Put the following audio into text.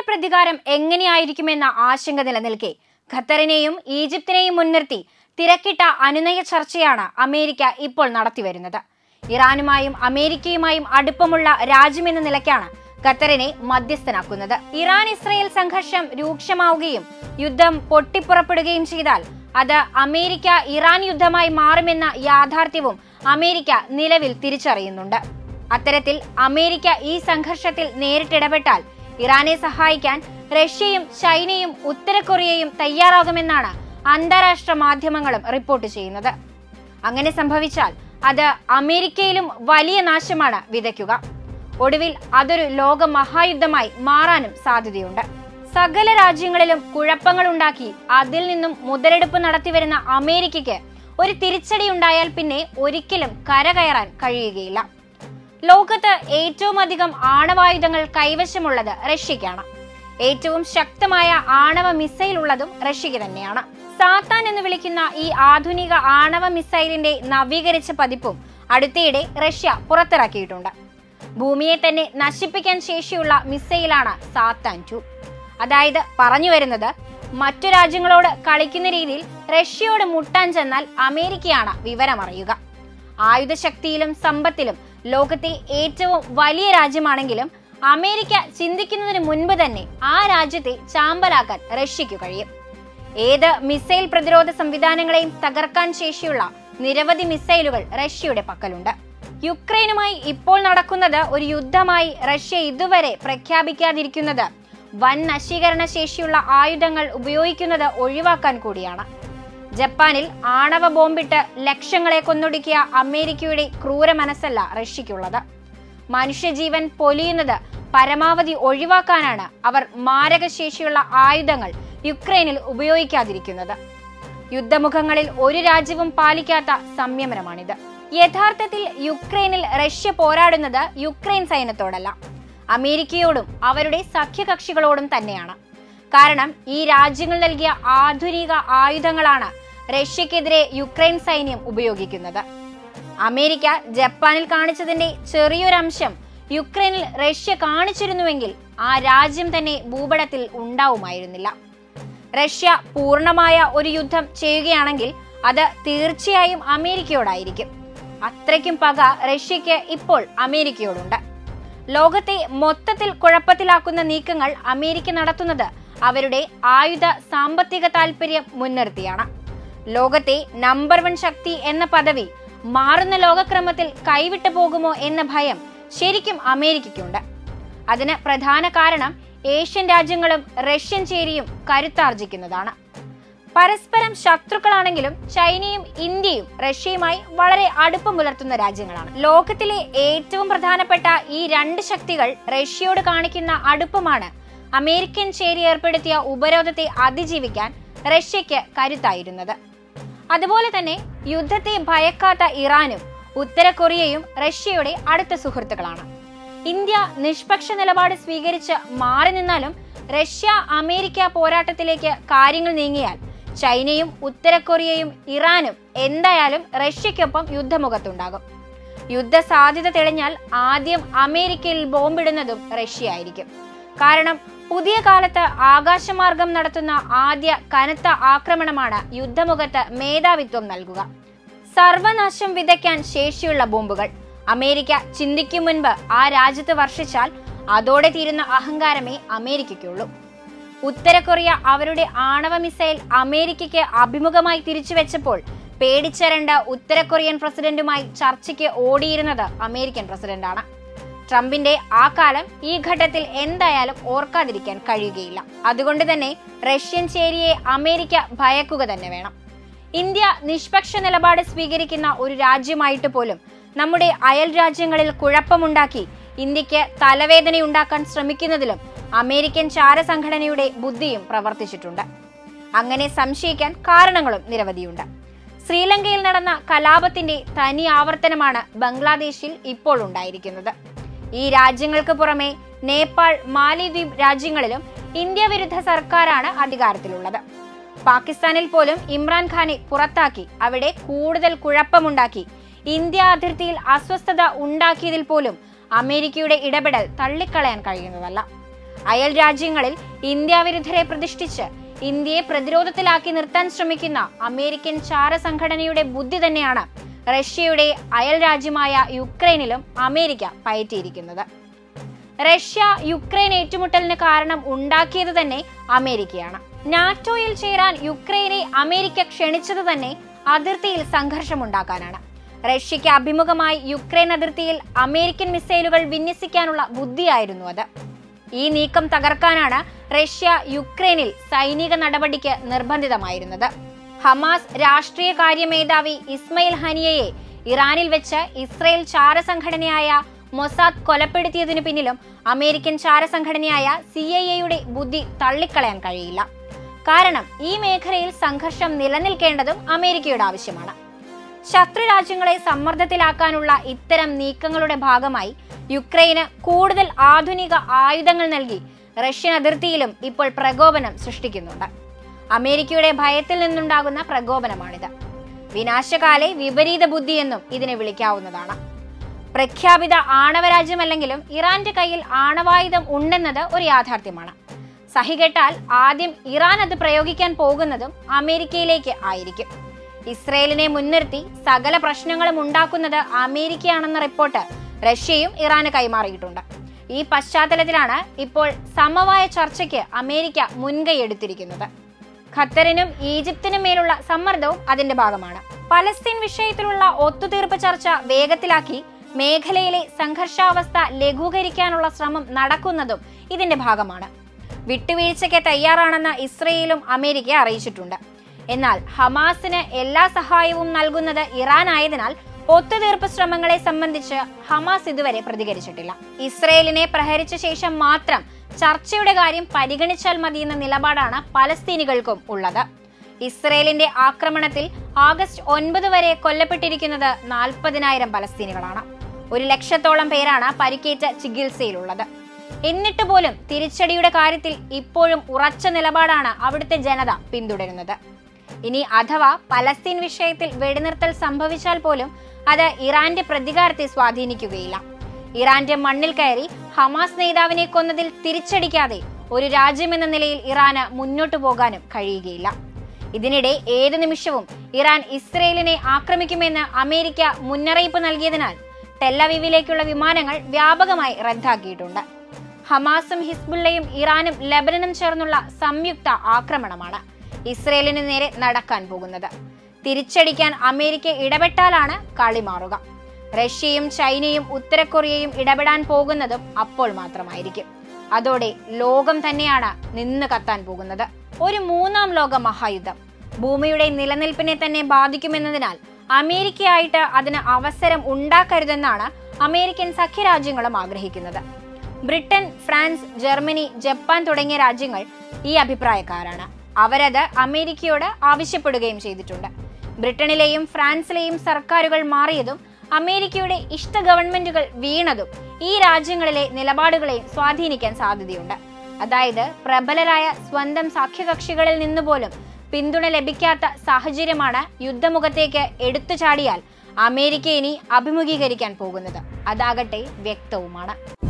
ഇറാന്റെ പ്രതികാരം എങ്ങനെയായിരിക്കുമെന്ന ആശങ്ക നിലനിൽക്കെ ഖത്തറിനെയും ഈജിപ്തിനെയും മുൻനിർത്തി തിരക്കിട്ട അനുനയ ചർച്ചയാണ് അമേരിക്ക ഇപ്പോൾ നടത്തിവരുന്നത്. ഇറാനുമായും അമേരിക്കയുമായും അടുപ്പമുള്ള രാജ്യമെന്ന നിലയ്ക്കാണ് ഖത്തറിനെ മധ്യസ്ഥനാക്കുന്നത്. ഇറാൻ ഇസ്രയേൽ സംഘർഷം രൂക്ഷമാവുകയും യുദ്ധം പൊട്ടിപ്പുറപ്പെടുകയും ചെയ്താൽ അത് അമേരിക്ക ഇറാൻ യുദ്ധമായി മാറുമെന്ന യാഥാർത്ഥ്യവും അമേരിക്ക നിലവിൽ തിരിച്ചറിയുന്നുണ്ട്. അത്തരത്തിൽ അമേരിക്ക ഈ സംഘർഷത്തിൽ നേരിട്ടിടപെട്ടാൽ ഇറാനെ സഹായിക്കാൻ റഷ്യയും ചൈനയും ഉത്തര കൊറിയയും തയ്യാറാകുമെന്നാണ് അന്താരാഷ്ട്ര മാധ്യമങ്ങളും റിപ്പോർട്ട് ചെയ്യുന്നത്. അങ്ങനെ സംഭവിച്ചാൽ അത് അമേരിക്കയിലും വലിയ നാശമാണ് വിതയ്ക്കുക. ഒടുവിൽ അതൊരു ലോക മഹായുദ്ധമായി മാറാനും സാധ്യതയുണ്ട്. സകല രാജ്യങ്ങളിലും കുഴപ്പങ്ങളുണ്ടാക്കി അതിൽ നിന്നും മുതലെടുപ്പ് നടത്തിവരുന്ന അമേരിക്കയ്ക്ക് ഒരു തിരിച്ചടി ഉണ്ടായാൽ പിന്നെ ഒരിക്കലും കരകയറാൻ കഴിയുകയില്ല. ലോകത്ത് ഏറ്റവും അധികം ആണവായുധങ്ങൾ കൈവശമുള്ളത് റഷ്യയ്ക്കാണ്. ഏറ്റവും ശക്തമായ ആണവ മിസൈൽ ഉള്ളതും റഷ്യയ്ക്ക് തന്നെയാണ്. സാത്താൻ എന്ന് വിളിക്കുന്ന ഈ ആധുനിക ആണവ മിസൈലിന്റെ നവീകരിച്ച പതിപ്പും അടുത്തിടെ റഷ്യ പുറത്തിറക്കിയിട്ടുണ്ട്. ഭൂമിയെ തന്നെ നശിപ്പിക്കാൻ ശേഷിയുള്ള മിസൈലാണ് സാത്താൻ 2. അതായത് പറഞ്ഞു വരുന്നത്, മറ്റു രാജ്യങ്ങളോട് കളിക്കുന്ന രീതിയിൽ റഷ്യയോട് മുട്ടാൻ ചെന്നാൽ അമേരിക്കയാണ് വിവരമറിയുക. ആയുധശക്തിയിലും സമ്പത്തിലും ലോകത്തെ ഏറ്റവും വലിയ രാജ്യമാണെങ്കിലും അമേരിക്ക ചിന്തിക്കുന്നതിന് മുൻപ് തന്നെ ആ രാജ്യത്തെ ചാമ്പലാക്കാൻ റഷ്യയ്ക്ക് കഴിയും. ഏത് മിസൈൽ പ്രതിരോധ സംവിധാനങ്ങളെയും തകർക്കാൻ ശേഷിയുള്ള നിരവധി മിസൈലുകൾ റഷ്യയുടെ പക്കലുണ്ട്. യുക്രൈനുമായി ഇപ്പോൾ നടക്കുന്നത് ഒരു യുദ്ധമായി റഷ്യ ഇതുവരെ പ്രഖ്യാപിക്കാതിരിക്കുന്നത് വൻ നശീകരണ ശേഷിയുള്ള ആയുധങ്ങൾ ഉപയോഗിക്കുന്നത് ഒഴിവാക്കാൻ കൂടിയാണ്. ജപ്പാനിൽ ആണവ ബോംബിട്ട് ലക്ഷങ്ങളെ കൊന്നൊടുക്കിയ അമേരിക്കയുടെ ക്രൂര മനസ്സല്ല റഷ്യയ്ക്കുള്ളത്. മനുഷ്യജീവൻ പൊലിയുന്നത് പരമാവധി ഒഴിവാക്കാനാണ് അവർ മാരകശേഷിയുള്ള ആയുധങ്ങൾ യുക്രൈനിൽ ഉപയോഗിക്കാതിരിക്കുന്നത്. യുദ്ധമുഖങ്ങളിൽ ഒരു രാജ്യവും പാലിക്കാത്ത സംയമനമാണിത്. യഥാർത്ഥത്തിൽ യുക്രൈനിൽ റഷ്യ പോരാടുന്നത് യുക്രൈൻ സൈന്യത്തോടല്ല, അമേരിക്കയോടും അവരുടെ സഖ്യകക്ഷികളോടും തന്നെയാണ്. കാരണം ഈ രാജ്യങ്ങൾ നൽകിയ ആധുനിക ആയുധങ്ങളാണ് റഷ്യക്കെതിരെ യുക്രൈൻ സൈന്യം ഉപയോഗിക്കുന്നത്. അമേരിക്ക ജപ്പാനിൽ കാണിച്ചതിന്റെ ചെറിയൊരംശം യുക്രൈനിൽ റഷ്യ കാണിച്ചിരുന്നുവെങ്കിൽ ആ രാജ്യം തന്നെ ഭൂപടത്തിൽ ഉണ്ടാവുമായിരുന്നില്ല. റഷ്യ പൂർണ്ണമായ ഒരു യുദ്ധം ചെയ്യുകയാണെങ്കിൽ അത് തീർച്ചയായും അമേരിക്കയോടായിരിക്കും. അത്രയ്ക്കും പക റഷ്യക്ക് ഇപ്പോൾ അമേരിക്കയോടുണ്ട്. ലോകത്തെ മൊത്തത്തിൽ കുഴപ്പത്തിലാക്കുന്ന നീക്കങ്ങൾ അമേരിക്ക നടത്തുന്നത് അവരുടെ ആയുധ സാമ്പത്തിക താല്പര്യം മുൻനിർത്തിയാണ്. ലോകത്തെ നമ്പർ 1 ശക്തി എന്ന പദവി മാറുന്ന ലോകക്രമത്തിൽ കൈവിട്ടു പോകുമോ എന്ന ഭയം ശരിക്കും അമേരിക്കയ്ക്കുണ്ട്. അതിന് പ്രധാന കാരണം ഏഷ്യൻ രാജ്യങ്ങളും റഷ്യൻ ചേരിയും കരുത്താർജിക്കുന്നതാണ്. പരസ്പരം ശത്രുക്കളാണെങ്കിലും ചൈനയും ഇന്ത്യയും റഷ്യയുമായി വളരെ അടുപ്പം പുലർത്തുന്ന രാജ്യങ്ങളാണ്. ലോകത്തിലെ ഏറ്റവും പ്രധാനപ്പെട്ട ഈ 2 ശക്തികൾ റഷ്യയോട് കാണിക്കുന്ന അടുപ്പമാണ് അമേരിക്കൻ ചേരി ഏർപ്പെടുത്തിയ ഉപരോധത്തെ അതിജീവിക്കാൻ റഷ്യയ്ക്ക് കരുത്തായിരുന്നത്. അതുപോലെ തന്നെ യുദ്ധത്തെ ഭയക്കാത്ത ഇറാനും ഉത്തര കൊറിയയും റഷ്യയുടെ അടുത്ത സുഹൃത്തുക്കളാണ്. ഇന്ത്യ നിഷ്പക്ഷ നിലപാട് സ്വീകരിച്ച് മാറി നിന്നാലും റഷ്യ അമേരിക്ക പോരാട്ടത്തിലേക്ക് കാര്യങ്ങൾ നീങ്ങിയാൽ ചൈനയും ഉത്തര കൊറിയയും ഇറാനും എന്തായാലും റഷ്യയ്ക്കൊപ്പം യുദ്ധമുഖത്തുണ്ടാകും. യുദ്ധ സാധ്യത തെളിഞ്ഞാൽ ആദ്യം അമേരിക്കയിൽ ബോംബിടുന്നതും റഷ്യ ആയിരിക്കും. കാരണം പുതിയ കാലത്ത് ആകാശമാർഗം നടത്തുന്ന ആദ്യ കനത്ത ആക്രമണമാണ് യുദ്ധമുഖത്ത് മേധാവിത്വം നൽകുക. സർവനാശം വിതയ്ക്കാൻ ശേഷിയുള്ള ബോംബുകൾ അമേരിക്ക ചിന്തിക്കും മുൻപ് ആ രാജ്യത്ത് വർഷിച്ചാൽ അതോടെ തീരുന്ന അഹങ്കാരമേ അമേരിക്കയ്ക്കുള്ളൂ. ഉത്തര കൊറിയ അവരുടെ ആണവ മിസൈൽ അമേരിക്കയ്ക്ക് അഭിമുഖമായി തിരിച്ചുവെച്ചപ്പോൾ പേടിച്ചരണ്ട ഉത്തര കൊറിയൻ പ്രസിഡന്റുമായി ചർച്ചയ്ക്ക് ഓടിയിരുന്നത് അമേരിക്കൻ പ്രസിഡന്റാണ്. ട്രംപിന്റെ ആ കാലം ഈ ഘട്ടത്തിൽ എന്തായാലും ഓർക്കാതിരിക്കാൻ കഴിയുകയില്ല. അതുകൊണ്ട് തന്നെ റഷ്യൻ ചേരിയെ അമേരിക്ക ഭയക്കുക തന്നെ വേണം. ഇന്ത്യ നിഷ്പക്ഷ നിലപാട് സ്വീകരിക്കുന്ന ഒരു രാജ്യമായിട്ട് പോലും നമ്മുടെ അയൽ രാജ്യങ്ങളിൽ കുഴപ്പമുണ്ടാക്കി ഇന്ത്യക്ക് തലവേദനയുണ്ടാക്കാൻ ശ്രമിക്കുന്നതിലും അമേരിക്കൻ ചാരസംഘടനയുടെ ബുദ്ധിയും പ്രവർത്തിച്ചിട്ടുണ്ട്. അങ്ങനെ സംശയിക്കാൻ കാരണങ്ങളും നിരവധിയുണ്ട്. ശ്രീലങ്കയിൽ നടന്ന കലാപത്തിന്റെ തനി ആവർത്തനമാണ് ബംഗ്ലാദേശിൽ ഇപ്പോൾ ഉണ്ടായിരിക്കുന്നത്. ഈ രാജ്യങ്ങൾക്ക് പുറമെ നേപ്പാൾ, മാലിദ്വീപ് രാജ്യങ്ങളിലും ഇന്ത്യ വിരുദ്ധ സർക്കാരാണ് അധികാരത്തിലുള്ളത്. പാകിസ്ഥാനിൽ പോലും ഇമ്രാൻഖാനെ പുറത്താക്കി അവിടെ കൂടുതൽ കുഴപ്പമുണ്ടാക്കി ഇന്ത്യ അതിർത്തിയിൽ അസ്വസ്ഥത ഉണ്ടാക്കിയതിൽ പോലും അമേരിക്കയുടെ ഇടപെടൽ തള്ളിക്കളയാൻ കഴിയുന്നതല്ല. അയൽ രാജ്യങ്ങളിൽ ഇന്ത്യ വിരുദ്ധരെ പ്രതിഷ്ഠിച്ച് ഇന്ത്യയെ പ്രതിരോധത്തിലാക്കി നിർത്താൻ ശ്രമിക്കുന്ന അമേരിക്കൻ ചാര സംഘടനയുടെ ബുദ്ധി തന്നെയാണ് റഷ്യയുടെ അയൽ രാജ്യമായ യുക്രൈനിലും അമേരിക്ക പയറ്റിയിരിക്കുന്നത്. റഷ്യ യുക്രൈൻ ഏറ്റുമുട്ടലിന് കാരണം ഉണ്ടാക്കിയത് തന്നെ അമേരിക്കയാണ്. നാറ്റോയിൽ ചേരാൻ യുക്രൈനെ അമേരിക്ക ക്ഷണിച്ചത് തന്നെ അതിർത്തിയിൽ സംഘർഷമുണ്ടാക്കാനാണ്. റഷ്യയ്ക്ക് അഭിമുഖമായി യുക്രൈൻ അതിർത്തിയിൽ അമേരിക്കൻ മിസൈലുകൾ വിന്യസിക്കാനുള്ള ബുദ്ധിയായിരുന്നു അത്. ഈ നീക്കം തകർക്കാനാണ് റഷ്യ യുക്രൈനിൽ സൈനിക നടപടിക്ക് നിർബന്ധിതമായിരുന്നത്. ഹമാസ് രാഷ്ട്രീയ കാര്യ മേധാവി ഇസ്മയിൽ ഹനിയയെ ഇറാനിൽ വെച്ച് ഇസ്രയേൽ ചാരസംഘടനയായ മൊസാദ് കൊലപ്പെടുത്തിയതിനു പിന്നിലും അമേരിക്കൻ ചാരസംഘടനയായ CIA ബുദ്ധി തള്ളിക്കളയാൻ കഴിയില്ല. കാരണം ഈ മേഖലയിൽ സംഘർഷം നിലനിൽക്കേണ്ടതും അമേരിക്കയുടെ ആവശ്യമാണ്. ശത്രു രാജ്യങ്ങളെ സമ്മർദ്ദത്തിലാക്കാനുള്ള ഇത്തരം നീക്കങ്ങളുടെ ഭാഗമായി യുക്രൈന് കൂടുതൽ ആധുനിക ആയുധങ്ങൾ നൽകി റഷ്യൻ അതിർത്തിയിലും ഇപ്പോൾ പ്രകോപനം സൃഷ്ടിക്കുന്നുണ്ട്. അമേരിക്കയുടെ ഭയത്തിൽ നിന്നുണ്ടാകുന്ന പ്രകോപനമാണിത്. വിനാശകാലെ വിപരീത ബുദ്ധി എന്നും ഇതിനെ വിളിക്കാവുന്നതാണ്. പ്രഖ്യാപിത ആണവരാജ്യമല്ലെങ്കിലും ഇറാന്റെ കയ്യിൽ ആണവായുധം ഉണ്ടെന്നത് ഒരു യാഥാർത്ഥ്യമാണ്. സഹികെട്ടാൽ ആദ്യം ഇറാൻ അത് പ്രയോഗിക്കാൻ പോകുന്നതും അമേരിക്കയിലേക്ക് ആയിരിക്കും. ഇസ്രയേലിനെ മുൻനിർത്തി സകല പ്രശ്നങ്ങളും ഉണ്ടാക്കുന്നത് അമേരിക്കയാണെന്ന റിപ്പോർട്ട് റഷ്യയും ഇറാന് കൈമാറിയിട്ടുണ്ട്. ഈ പശ്ചാത്തലത്തിലാണ് ഇപ്പോൾ സമവായ ചർച്ചയ്ക്ക് അമേരിക്ക മുൻകൈ എടുത്തിരിക്കുന്നത്. ഖത്തറിനും ഈജിപ്തിനും മേലുള്ള സമ്മർദ്ദവും അതിന്റെ ഭാഗമാണ്. പലസ്തീൻ വിഷയത്തിലുള്ള ഒത്തുതീർപ്പ് ചർച്ച വേഗത്തിലാക്കി മേഖലയിലെ സംഘർഷാവസ്ഥ ലഘൂകരിക്കാനുള്ള ശ്രമം നടക്കുന്നതും ഇതിന്റെ ഭാഗമാണ്. വിട്ടുവീഴ്ചയ്ക്ക് തയ്യാറാണെന്ന് ഇസ്രയേലും അമേരിക്ക അറിയിച്ചിട്ടുണ്ട്. എന്നാൽ ഹമാസിന് എല്ലാ സഹായവും നൽകുന്നത് ഇറാൻ ആയതിനാൽ ഒത്തുതീർപ്പ് ശ്രമങ്ങളെ സംബന്ധിച്ച് ഹമാസ് ഇതുവരെ പ്രതികരിച്ചിട്ടില്ല. ഇസ്രയേലിനെ പ്രഹരിച്ച ശേഷം മാത്രം ചർച്ചയുടെ കാര്യം പരിഗണിച്ചാൽ മതിയെന്ന നിലപാടാണ് പലസ്തീനികൾക്കും ഉള്ളത്. ഇസ്രയേലിന്റെ ആക്രമണത്തിൽ ആഗസ്റ്റ് 9 വരെ കൊല്ലപ്പെട്ടിരിക്കുന്നത് 40,000 പലസ്തീനികളാണ്. 100,000-ഓളം പേരാണ് പരിക്കേറ്റ ചികിത്സയിലുള്ളത്. എന്നിട്ട് പോലും തിരിച്ചടിയുടെ കാര്യത്തിൽ ഇപ്പോഴും ഉറച്ച നിലപാടാണ് അവിടുത്തെ ജനത പിന്തുടരുന്നത്. ഇനി അഥവാ പലസ്തീൻ വിഷയത്തിൽ വെടിനിർത്തൽ സംഭവിച്ചാൽ പോലും അത് ഇറാന്റെ പ്രതികാരത്തെ സ്വാധീനിക്കുകയില്ല. ഇറാന്റെ മണ്ണിൽ കയറി ഹമാസ് നേതാവിനെ കൊന്നതിൽ തിരിച്ചടിക്കാതെ ഒരു രാജ്യമെന്ന നിലയിൽ ഇറാന് മുന്നോട്ടു പോകാനും കഴിയുകയില്ല. ഇതിനിടെ ഏതു നിമിഷവും ഇറാൻ ഇസ്രയേലിനെ ആക്രമിക്കുമെന്ന് അമേരിക്ക മുന്നറിയിപ്പ് നൽകിയതിനാൽ ടെല്ലവീവിലേക്കുള്ള വിമാനങ്ങൾ വ്യാപകമായി റദ്ദാക്കിയിട്ടുണ്ട്. ഹമാസും ഹിസ്ബുള്ളയും ഇറാനും ലെബനനും ചേർന്നുള്ള സംയുക്ത ആക്രമണമാണ് ഇസ്രയേലിന് നേരെ നടക്കാൻ പോകുന്നത്. തിരിച്ചടിക്കാൻ അമേരിക്ക ഇടപെട്ടാലാണ് കളി മാറുക. റഷ്യയും ചൈനയും ഉത്തര കൊറിയയും ഇടപെടാൻ പോകുന്നതും അപ്പോൾ മാത്രമായിരിക്കും. അതോടെ ലോകം തന്നെയാണ് നിന്ന് കത്താൻ പോകുന്നത്. ഒരു മൂന്നാം ലോക മഹായുദ്ധം ഭൂമിയുടെ നിലനിൽപ്പിനെ തന്നെ ബാധിക്കുമെന്നതിനാൽ അമേരിക്കയായിട്ട് അതിന് അവസരം ഉണ്ടാക്കരുതെന്നാണ് അമേരിക്കൻ സഖ്യരാജ്യങ്ങളും ആഗ്രഹിക്കുന്നത്. ബ്രിട്ടൻ, ഫ്രാൻസ്, ജർമ്മനി, ജപ്പാൻ തുടങ്ങിയ രാജ്യങ്ങൾ ഈ അഭിപ്രായക്കാരാണ്. അവരത് അമേരിക്കയോട് ആവശ്യപ്പെടുകയും ചെയ്തിട്ടുണ്ട്. ബ്രിട്ടനിലെയും ഫ്രാൻസിലെയും സർക്കാരുകൾ മാറിയതും അമേരിക്കയുടെ ഇഷ്ട ഗവൺമെന്റുകൾ വീണതും ഈ രാജ്യങ്ങളിലെ നിലപാടുകളെയും സ്വാധീനിക്കാൻ സാധ്യതയുണ്ട്. അതായത് പ്രബലരായ സ്വന്തം സഖ്യകക്ഷികളിൽ നിന്നുപോലും പിന്തുണ ലഭിക്കാത്ത സാഹചര്യമാണ് യുദ്ധമുഖത്തേക്ക് എടുത്തു ചാടിയാൽ അമേരിക്ക ഇനി അഭിമുഖീകരിക്കാൻ പോകുന്നത്. അതാകട്ടെ വ്യക്തവുമാണ്.